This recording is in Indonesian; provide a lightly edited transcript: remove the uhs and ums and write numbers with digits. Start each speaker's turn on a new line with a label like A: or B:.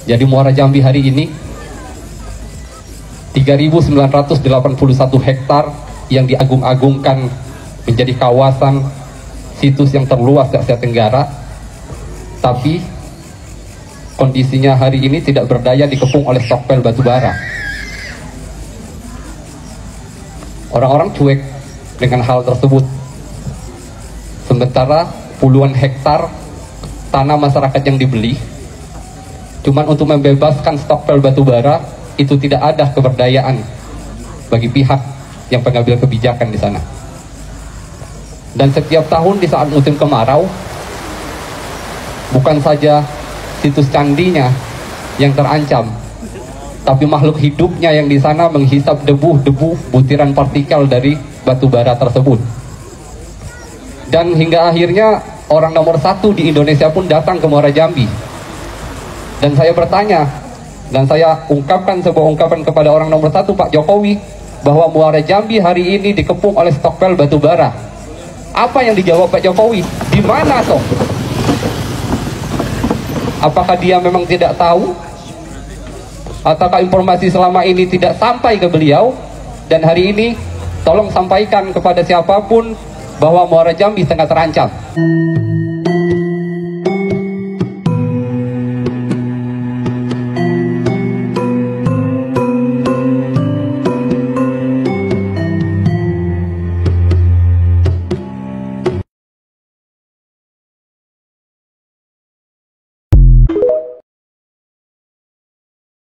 A: Jadi Muara Jambi hari ini 3.981 hektar yang diagung-agungkan menjadi kawasan situs yang terluas di Asia Tenggara, tapi kondisinya hari ini tidak berdaya dikepung oleh stokpil batubara. Orang-orang cuek dengan hal tersebut, sementara puluhan hektar tanah masyarakat yang dibeli cuman untuk membebaskan stokpil batubara, itu tidak ada keberdayaan bagi pihak yang pengambil kebijakan di sana. Dan setiap tahun di saat musim kemarau, bukan saja situs candinya yang terancam, tapi makhluk hidupnya yang di sana menghisap debu-debu butiran partikel dari batu bara tersebut. Dan hingga akhirnya orang nomor 1 di Indonesia pun datang ke Muara Jambi. Dan saya bertanya, dan saya ungkapkan sebuah ungkapan kepada orang nomor 1, Pak Jokowi, bahwa Muara Jambi hari ini dikepung oleh stokpil batu bara. Apa yang dijawab Pak Jokowi? Di mana toh? Apakah dia memang tidak tahu? Ataukah informasi selama ini tidak sampai ke beliau? Dan hari ini tolong sampaikan kepada siapapun bahwa Muara Jambi sangat terancam.